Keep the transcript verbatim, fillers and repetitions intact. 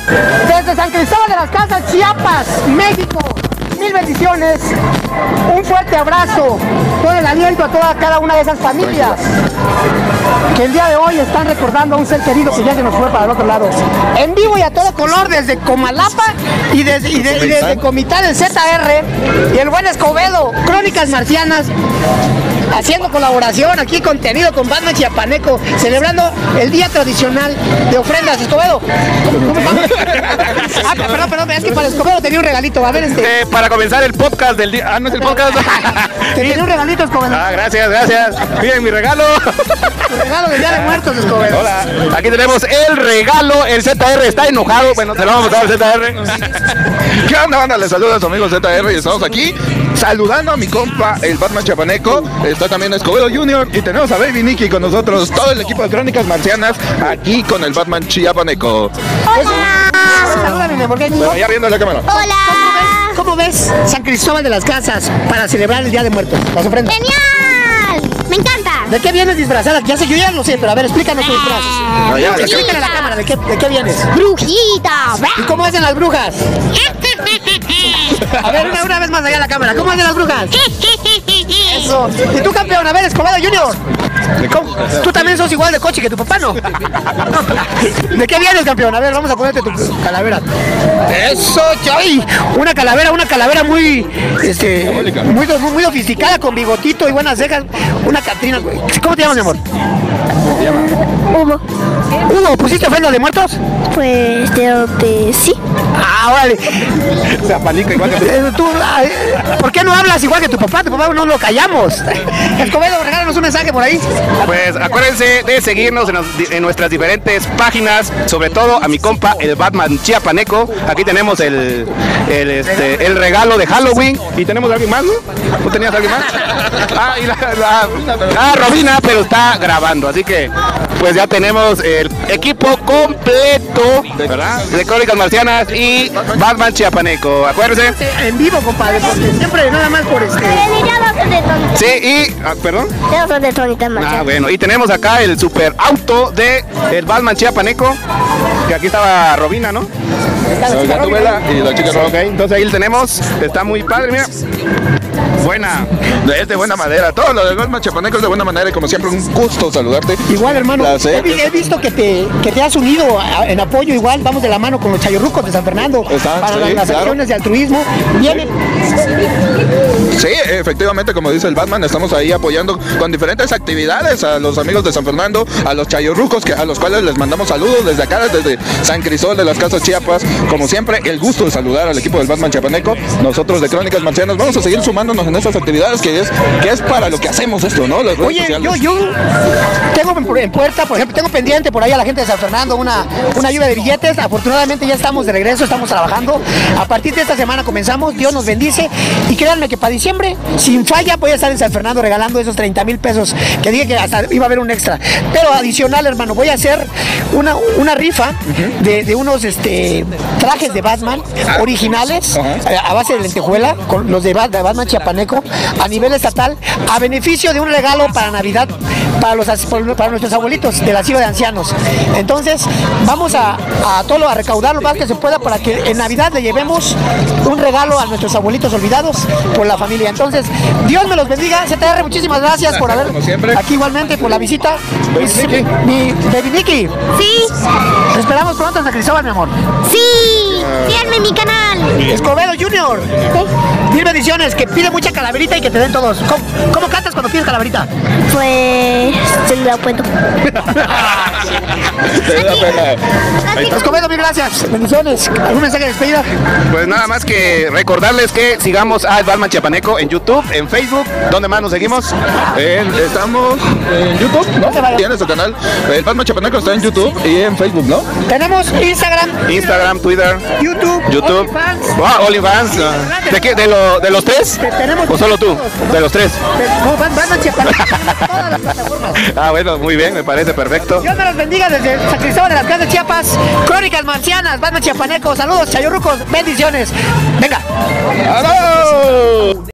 Desde San Cristóbal de las Casas, Chiapas, México, mil bendiciones, un fuerte abrazo, todo el aliento a toda cada una de esas familias que el día de hoy están recordando a un ser querido que ya se nos fue para el otro lado. En vivo y a todo color desde Comalapa y desde, y de, y desde Comitán del Z R y el buen Escobedo, Crónicas Marcianas, haciendo colaboración aquí, contenido con Batman Chiapaneco, celebrando el día tradicional de ofrendas. Escobedo, ¿cómo, cómo vamos? Ah, perdón, perdón, es que para Escobedo tenía un regalito. A ver, este. Eh, para comenzar el podcast del día. Ah, no es el podcast. Te tenía un regalito, Escobedo. Ah, gracias, gracias. Miren mi regalo. Tu regalo del Día de Muertos, Escobedo. Hola, aquí tenemos el regalo. El Z R está enojado. Bueno, se lo vamos a dar al Z R. ¿Qué onda, banda? Les saluda a su amigo Z R y estamos aquí saludando a mi compa, el Batman Chiapaneco. Está también Escobedo Junior y tenemos a Baby Nikki con nosotros, todo el equipo de Crónicas Marcianas, aquí con el Batman Chiapaneco. ¡Hola! Salúdame, mi amor. Bueno, ya viendo la cámara. ¡Hola! ¿Cómo ves San Cristóbal de las Casas para celebrar el Día de Muertos? Las ofrendas. ¡Genial! ¡Me encanta! ¿De qué vienes disfrazada? Ya sé, yo ya lo sé, pero a ver, explícanos tu disfraz. No, ya, Explícale a la cámara, ¿de qué, de qué vienes? ¡Brujita! ¿Y cómo hacen las brujas? A ver, una, una vez más allá a la cámara, ¿cómo hacen las brujas? Eso. ¿Y tú, campeón? A ver, Escobedo Junior. ¿Cómo? Tú también sos igual de coche que tu papá, ¿no? ¿De qué vienes, campeón? A ver, vamos a ponerte tu calavera. Eso, Choy. Una calavera, una calavera muy, este, muy, muy, muy sofisticada, con bigotito y buenas cejas. Una Catrina. ¿Cómo te llamas, mi amor? Hugo. Hugo, ¿pusiste ofrenda de muertos? Pues creo que sí. Ah, vale. Se apanica igual que Eh, tú, ay, ¿por qué no hablas igual que tu papá? Tu papá no lo callamos. Escobedo, regálanos un mensaje por ahí. Pues acuérdense de seguirnos en, los- en nuestras diferentes páginas, sobre todo a mi compa, el Batman Chiapaneco. Aquí tenemos el, el, este, el regalo de Halloween. Y tenemos a alguien más, ¿no? ¿No tenías a alguien más? Ah, y la, la- ah, Robina, pero está grabando, así que pues ya tenemos el equipo completo, ¿verdad? De Crónicas Marcianas y Batman Chiapaneco. Acuérdense. En vivo, compadre, porque siempre nada más por este. Sí, y ah, perdón. Tengo dos de Crónicas Ah, Marcianas. bueno, y tenemos acá el super auto de el Batman Chiapaneco, que aquí estaba Robina, ¿no? Soy Gatubela y la chica roja. Ok, entonces ahí lo tenemos, está muy padre, mira. Buena. Es de buena madera, todo lo del Batman Chiapaneco es de buena manera y como siempre un gusto saludarte. Igual, hermano, Placer. he, vi- he visto que te, que te has unido a- en apoyo, igual vamos de la mano con los chayorrucos de San Fernando Están, para sí, las, las claro. acciones de altruismo. Vienen. Sí, efectivamente, como dice el Batman, estamos ahí apoyando con diferentes actividades a los amigos de San Fernando, a los chayorrucos, que, a los cuales les mandamos saludos desde acá, desde San Cristóbal de las Casas, Chiapas. Como siempre, el gusto de saludar al equipo del Batman Chiapaneco. Nosotros de Crónicas Marcianas vamos a seguir sumándonos en estas actividades que es, que es para lo que hacemos esto, ¿no? Las redes Oye, sociales. yo, yo tengo en, en puerta, por ejemplo, tengo pendiente por ahí a la gente de San Fernando una, una lluvia de billetes. Afortunadamente ya estamos de regreso, estamos trabajando. A partir de esta semana comenzamos, Dios nos bendice. Y créanme que para diciembre, sin falla, voy a estar en San Fernando regalando esos treinta mil pesos que dije que hasta iba a haber un extra. Pero adicional, hermano, voy a hacer una, una rifa de, de unos este, trajes de Batman originales a, a base de lentejuela, con los de, Bat- de Batman Chiapaneco, a nivel estatal, a beneficio de un regalo para Navidad para los as- para nuestros abuelitos del asilo de ancianos. Entonces, vamos a, a todo lo- a recaudar lo más que se pueda para que en Navidad le llevemos un regalo a nuestros abuelitos olvidados por la familia. Entonces, Dios me los bendiga. Z R, muchísimas gracias por haber Como siempre. aquí igualmente por la visita. Mi, mi Baby Nikki, Sí, te esperamos pronto en San Cristóbal, mi amor. sí. Síganme en mi canal. Escobedo Junior, mil bendiciones, que pide mucha calaverita y que te den todos. ¿Cómo, cómo cantas cuando pides calaverita? Pues se lo puedo. Te da pena. Escobedo, mil gracias. Bendiciones. ¿Algún mensaje de despedida? Pues nada más que recordarles que sigamos al Batman Chiapaneco en YouTube, en Facebook. ¿Dónde más nos seguimos? En- estamos en YouTube, ¿no? se vaya. Tiene su canal. El Batman Chiapaneco está en YouTube y en Facebook, ¿no? Tenemos Instagram, Instagram, Twitter, YouTube, YouTube. OnlyFans. Ah, OnlyFans. ah. ¿De qué? ¿De, lo, ¿De los tres? Te- tenemos ¿O solo tú? De los tres. No, Bat- Batman Chiapaneco. Todas las plataformas. Ah, bueno, muy bien, me parece perfecto. Dios me los bendiga desde San Cristóbal de las Casas, Chiapas. Crónicas Marcianas, Batman Chiapaneco. Saludos, chayorrucos. Bendiciones. Venga. ¡Aló!